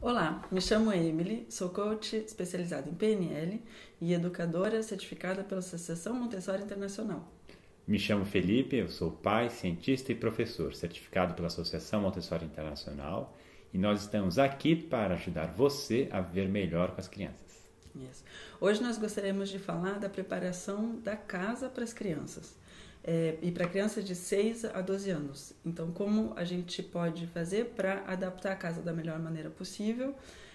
Olá, me chamo Emily, sou coach especializada em PNL e educadora certificada pela Associação Montessori Internacional. Me chamo Felipe, eu sou pai, cientista e professor, certificado pela Associação Montessori Internacional, e nós estamos aqui para ajudar você a viver melhor com as crianças. Isso. Hoje nós gostaríamos de falar da preparação da casa para as crianças. E para crianças de 6 a 12 anos. Então, como a gente pode fazer para adaptar a casa da melhor maneira possível,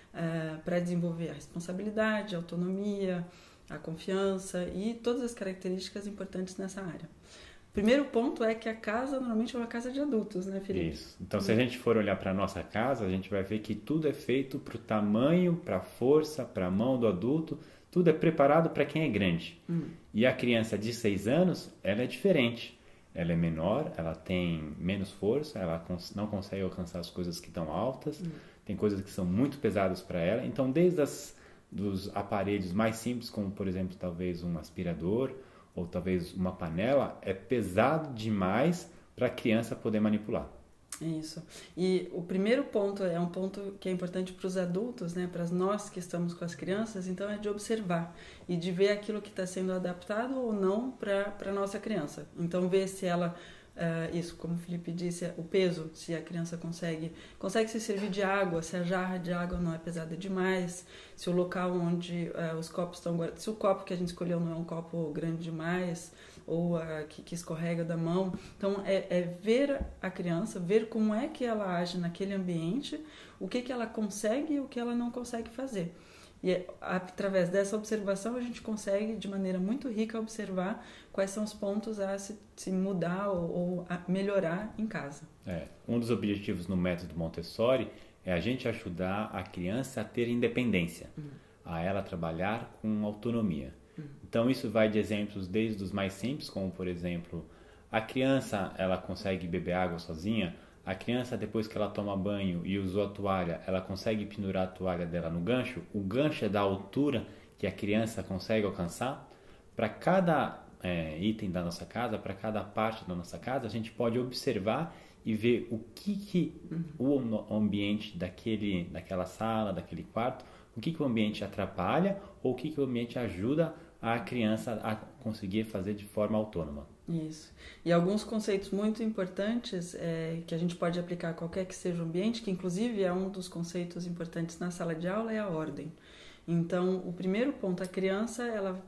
para desenvolver a responsabilidade, a autonomia, a confiança e todas as características importantes nessa área. O primeiro ponto é que a casa normalmente é uma casa de adultos, né, Felipe? Isso. Então, se a gente for olhar para a nossa casa, a gente vai ver que tudo é feito para o tamanho, para a força, para a mão do adulto. Tudo é preparado para quem é grande. E a criança de 6 anos, ela é diferente. Ela é menor, ela tem menos força, ela não consegue alcançar as coisas que estão altas, tem coisas que são muito pesadas para ela. Então, desde dos aparelhos mais simples, como, por exemplo, talvez um aspirador ou talvez uma panela, é pesado demais para a criança poder manipular. Isso. E o primeiro ponto é um ponto que é importante para os adultos, né, para nós que estamos com as crianças, então é de observar e de ver aquilo que está sendo adaptado ou não para a nossa criança. Então ver se ela, isso, como o Felipe disse, o peso, se a criança consegue se servir de água, se a jarra de água não é pesada demais, se o local onde os copos estão guardados, se o copo que a gente escolheu não é um copo grande demais, ou que escorrega da mão. Então, é ver a criança, ver como é que ela age naquele ambiente, o que ela consegue e o que ela não consegue fazer. E através dessa observação, a gente consegue, de maneira muito rica, observar quais são os pontos a se mudar ou a melhorar em casa. Um dos objetivos no método Montessori é a gente ajudar a criança a ter independência, a ela trabalhar com autonomia. Então isso vai de exemplos desde os mais simples, como por exemplo, a criança ela consegue beber água sozinha, a criança depois que ela toma banho e usou a toalha, ela consegue pendurar a toalha dela no gancho, o gancho é da altura que a criança consegue alcançar. Para cada item da nossa casa, para cada parte da nossa casa, a gente pode observar e ver o que o ambiente daquela sala, daquele quarto, o que o ambiente atrapalha ou o que o ambiente ajuda a criança a conseguir fazer de forma autônoma. Isso. E alguns conceitos muito importantes que a gente pode aplicar a qualquer que seja o ambiente, que inclusive é um dos conceitos importantes na sala de aula, é a ordem. Então, o primeiro ponto, a criança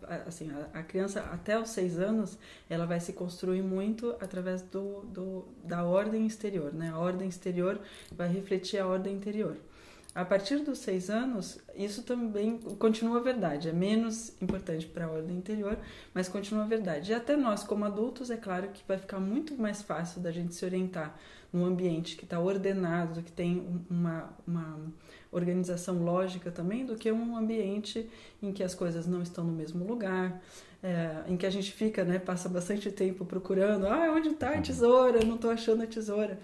até os 6 anos, ela vai se construir muito através da ordem exterior, né? A ordem exterior vai refletir a ordem interior. A partir dos 6 anos, isso também continua verdade, é menos importante para a ordem interior, mas continua verdade. E até nós, como adultos, é claro que vai ficar muito mais fácil da gente se orientar num ambiente que está ordenado, que tem uma organização lógica também, do que um ambiente em que as coisas não estão no mesmo lugar, em que a gente fica, né, passa bastante tempo procurando, onde está a tesoura? Não estou achando a tesoura.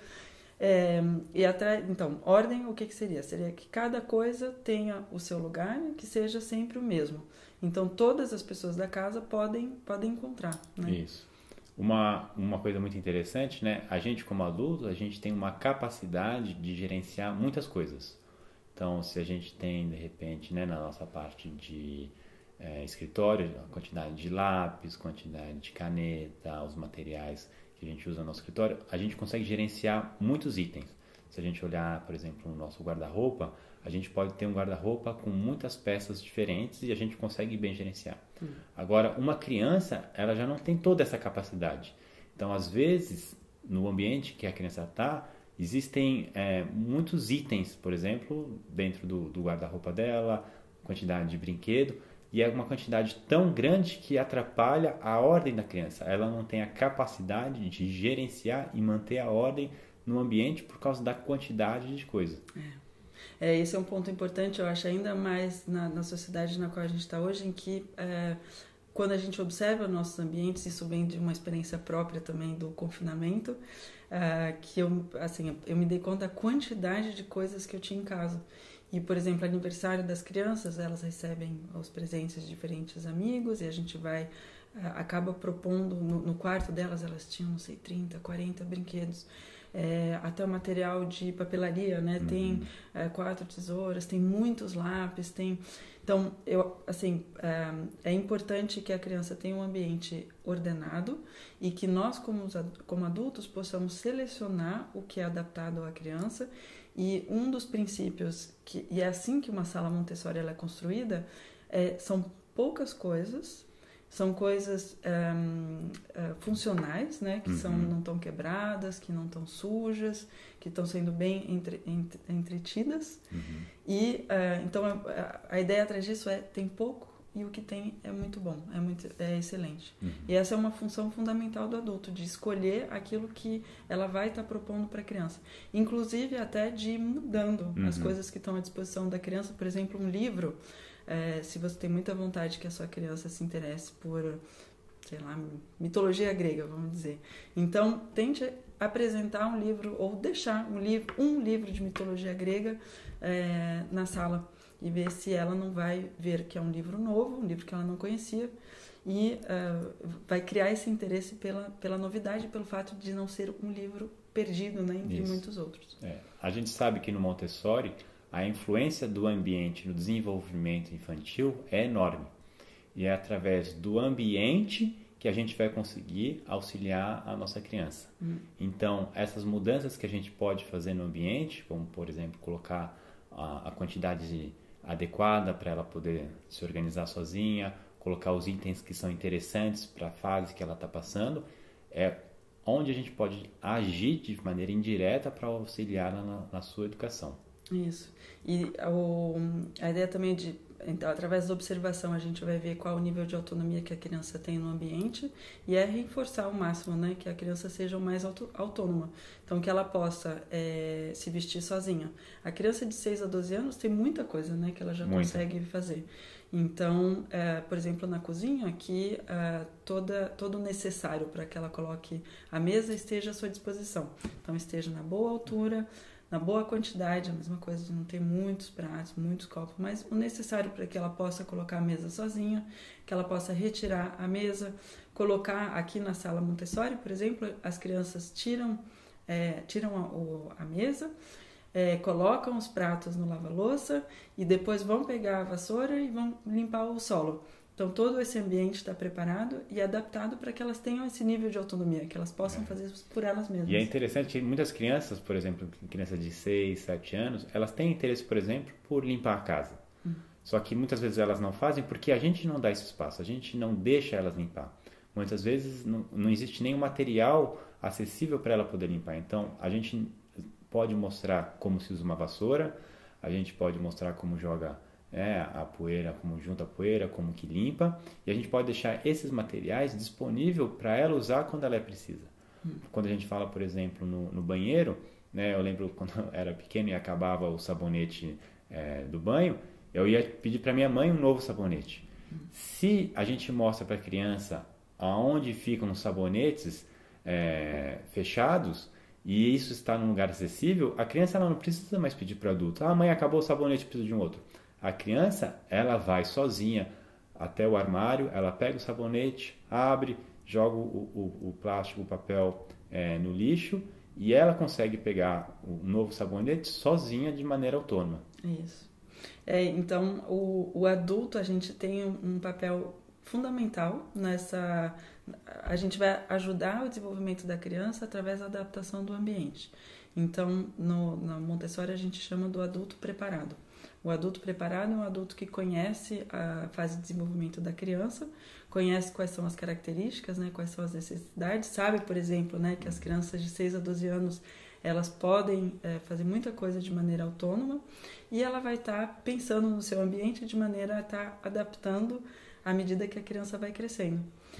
Então, ordem, o que seria? Seria que cada coisa tenha o seu lugar e que seja sempre o mesmo. Então, todas as pessoas da casa podem encontrar, né? Isso. Uma coisa muito interessante, né? A gente, como adulto, a gente tem uma capacidade de gerenciar muitas coisas. Então, se a gente tem, de repente, né, na nossa parte de escritório, a quantidade de lápis, quantidade de caneta, os materiais que a gente usa no nosso escritório, a gente consegue gerenciar muitos itens. Se a gente olhar, por exemplo, o nosso guarda-roupa, a gente pode ter um guarda-roupa com muitas peças diferentes e a gente consegue bem gerenciar. Agora, uma criança, ela já não tem toda essa capacidade. Então, às vezes, no ambiente que a criança está, existem muitos itens, por exemplo, dentro do guarda-roupa dela, quantidade de brinquedo, e é uma quantidade tão grande que atrapalha a ordem da criança. Ela não tem a capacidade de gerenciar e manter a ordem no ambiente por causa da quantidade de coisa. Esse é um ponto importante, eu acho, ainda mais na sociedade na qual a gente está hoje, em que quando a gente observa nossos ambientes, isso vem de uma experiência própria também do confinamento, que eu me dei conta da quantidade de coisas que eu tinha em casa. E, por exemplo, aniversário das crianças, elas recebem os presentes de diferentes amigos e a gente acaba propondo, no quarto delas, elas tinham, não sei, 30, 40 brinquedos. até o material de papelaria, né? Tem 4 tesouras, tem muitos lápis, tem... Então, é importante que a criança tenha um ambiente ordenado e que nós, como adultos, possamos selecionar o que é adaptado à criança. E um dos princípios, e é assim que uma sala Montessori ela é construída, são poucas coisas, são coisas funcionais, né? Que não estão quebradas, que não estão sujas, que estão sendo bem entretidas. E então a ideia atrás disso tem pouco e o que tem é muito bom, é excelente. E essa é uma função fundamental do adulto, de escolher aquilo que ela vai estar propondo para a criança. Inclusive até de ir mudando as coisas que estão à disposição da criança. Por exemplo, um livro, se você tem muita vontade que a sua criança se interesse por, sei lá, mitologia grega, vamos dizer. Então, tente apresentar um livro ou deixar um livro de mitologia grega na sala e ver se ela não vai ver que é um livro novo, um livro que ela não conhecia, e vai criar esse interesse pela novidade, pelo fato de não ser um livro perdido, né, entre muitos outros. A gente sabe que no Montessori a influência do ambiente no desenvolvimento infantil é enorme. E é através do ambiente que a gente vai conseguir auxiliar a nossa criança. Então, essas mudanças que a gente pode fazer no ambiente, como, por exemplo, colocar a quantidade adequada para ela poder se organizar sozinha, colocar os itens que são interessantes para a fase que ela está passando, é onde a gente pode agir de maneira indireta para auxiliar na sua educação. Isso. E a ideia também de, então, através da observação, a gente vai ver qual o nível de autonomia que a criança tem no ambiente e reforçar ao máximo, né, que a criança seja o mais autônoma. Então, que ela possa se vestir sozinha. A criança de 6 a 12 anos tem muita coisa, né, que ela já consegue fazer. Então, por exemplo, na cozinha, aqui, todo o necessário para que ela coloque a mesa esteja à sua disposição. Então, esteja na boa altura, na boa quantidade, a mesma coisa de não ter muitos pratos, muitos copos, mas o necessário para que ela possa colocar a mesa sozinha, que ela possa retirar a mesa, colocar aqui na sala Montessori, por exemplo, as crianças tiram a mesa, colocam os pratos no lava-louça e depois vão pegar a vassoura e vão limpar o solo. Então, todo esse ambiente está preparado e adaptado para que elas tenham esse nível de autonomia, que elas possam fazer isso por elas mesmas. E é interessante que muitas crianças, por exemplo, crianças de 6, 7 anos, elas têm interesse, por exemplo, por limpar a casa. Só que muitas vezes elas não fazem porque a gente não dá esse espaço, a gente não deixa elas limpar. Muitas vezes não existe nenhum material acessível para ela poder limpar. Então, a gente pode mostrar como se usa uma vassoura, a gente pode mostrar como joga a poeira, como junta a poeira, como que limpa, e a gente pode deixar esses materiais disponível para ela usar quando ela precisa. Quando a gente fala, por exemplo, no banheiro, né, eu lembro quando eu era pequeno e acabava o sabonete do banho, eu ia pedir para minha mãe um novo sabonete. Se a gente mostra para a criança aonde ficam os sabonetes fechados, e isso está num lugar acessível, a criança ela não precisa mais pedir para o adulto. Mãe, acabou o sabonete, preciso de um outro. A criança, ela vai sozinha até o armário, ela pega o sabonete, abre, joga o plástico, o papel no lixo e ela consegue pegar o novo sabonete sozinha de maneira autônoma. Isso. Então, o adulto, a gente tem um papel fundamental nessa... A gente vai ajudar o desenvolvimento da criança através da adaptação do ambiente. Então, na Montessori, a gente chama do adulto preparado. O adulto preparado é um adulto que conhece a fase de desenvolvimento da criança, conhece quais são as características, né, quais são as necessidades, sabe, por exemplo, né, que as crianças de 6 a 12 anos elas podem fazer muita coisa de maneira autônoma e ela vai estar pensando no seu ambiente de maneira a estar adaptando à medida que a criança vai crescendo.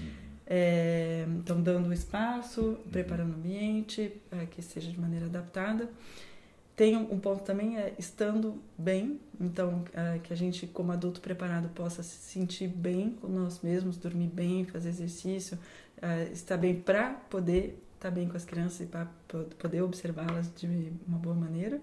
Então, dando espaço, preparando o ambiente, que seja de maneira adaptada. Tem um ponto também, estando bem, então que a gente, como adulto preparado, possa se sentir bem com nós mesmos, dormir bem, fazer exercício, estar bem para poder estar bem com as crianças e para poder observá-las de uma boa maneira.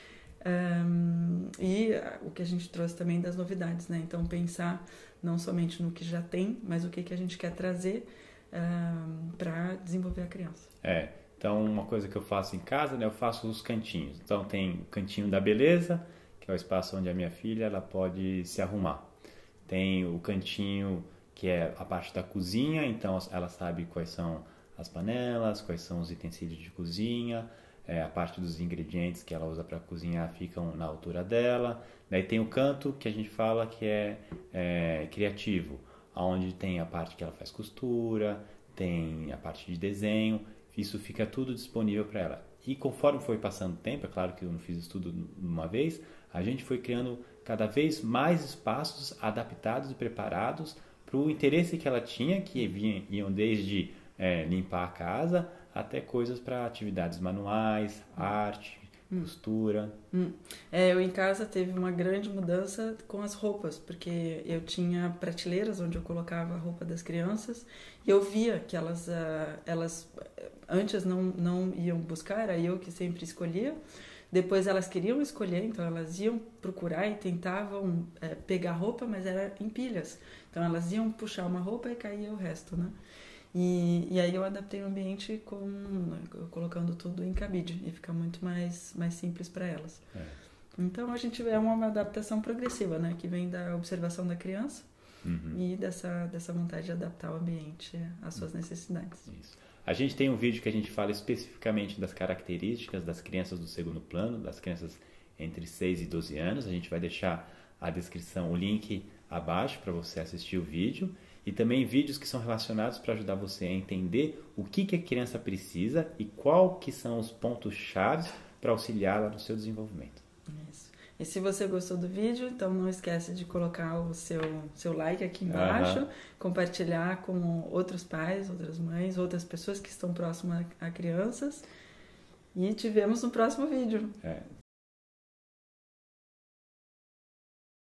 E o que a gente trouxe também das novidades, né? Então, pensar não somente no que já tem, mas o que a gente quer trazer para desenvolver a criança. Então, uma coisa que eu faço em casa, né, eu faço os cantinhos. Então, tem o cantinho da beleza, que é o espaço onde a minha filha ela pode se arrumar. Tem o cantinho que é a parte da cozinha, então ela sabe quais são as panelas, quais são os utensílios de cozinha, a parte dos ingredientes que ela usa para cozinhar ficam na altura dela. Daí tem o canto que a gente fala que é criativo, onde tem a parte que ela faz costura, tem a parte de desenho, isso fica tudo disponível para ela. E conforme foi passando o tempo, é claro que eu não fiz isso tudo de uma vez, a gente foi criando cada vez mais espaços adaptados e preparados para o interesse que ela tinha, que iam desde limpar a casa até coisas para atividades manuais, arte, costura. Eu em casa teve uma grande mudança com as roupas, porque eu tinha prateleiras onde eu colocava a roupa das crianças e eu via que elas antes não iam buscar, era eu que sempre escolhia. Depois elas queriam escolher, então elas iam procurar e tentavam pegar roupa, mas era em pilhas. Então elas iam puxar uma roupa e caía o resto, né? E aí eu adaptei o ambiente colocando tudo em cabide e fica muito mais simples para elas. Então a gente vê uma adaptação progressiva, né? Que vem da observação da criança e dessa vontade de adaptar o ambiente às suas necessidades. Isso. A gente tem um vídeo que a gente fala especificamente das características das crianças do segundo plano, das crianças entre 6 e 12 anos. A gente vai deixar a descrição, o link abaixo para você assistir o vídeo. E também vídeos que são relacionados para ajudar você a entender o que a criança precisa e qual que são os pontos-chave para auxiliá-la no seu desenvolvimento. Isso. E se você gostou do vídeo, então não esquece de colocar o seu like aqui embaixo, compartilhar com outros pais, outras mães, outras pessoas que estão próximas a crianças. E te vemos no próximo vídeo.